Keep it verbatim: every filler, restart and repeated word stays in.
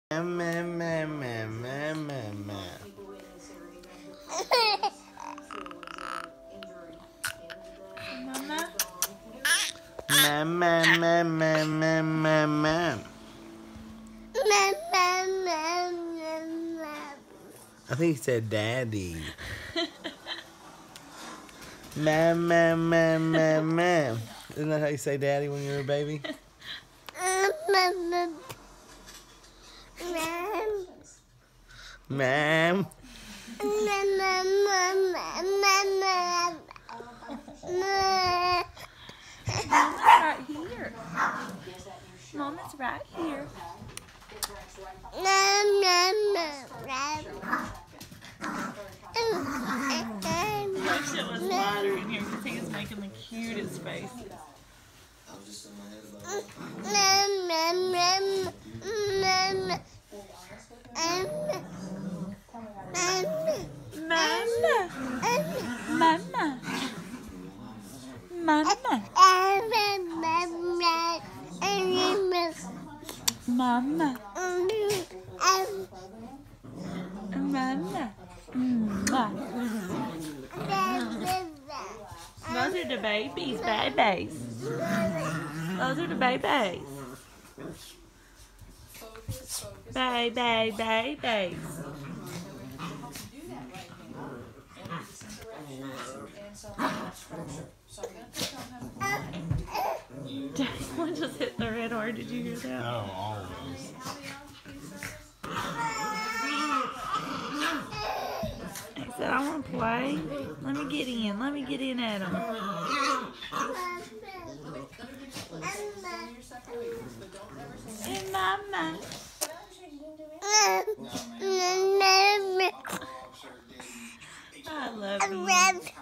Man, man, man, man, man, man, man. Mama? Man, man, man, man, man, man, man. I think he said daddy. Man, man, man, man, man. Isn't that how you say daddy when you're a baby? Ma'am. Right here. Mama's right here. I wish it was lighter in here because he is making the cutest faces. Mama. Mama. Mama. Mama. Mama. Mwah. Those are the babies, babies. Those are the babies. Baby, babies. One just hit the red R. Did you hear that? Oh, always. He said, I want to play. Let me get in. Let me get in at him. And Mama. I love you.